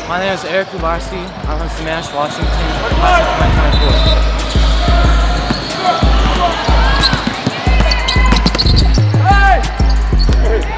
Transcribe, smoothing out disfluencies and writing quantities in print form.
My name is Lyudarsky. I'm from Sammamish, Washington, class of 2024. Hey!